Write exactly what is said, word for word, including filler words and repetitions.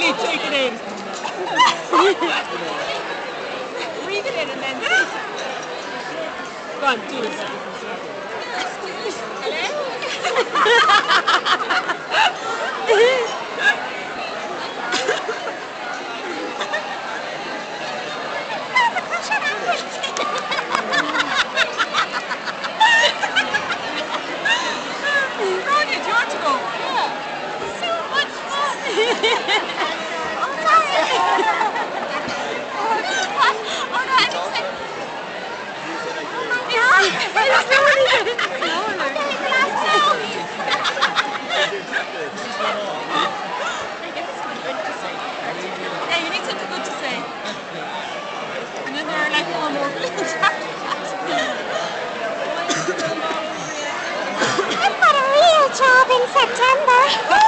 Really take it in. Breathe it in and then take it. Go on, do it. Ronnie, do you want to go? Yeah. So much fun. Oh, sorry. Oh, no, I think so. Yeah. Yeah, you need something good to say. And then there are like four more minutes after that. I've got a real job in September.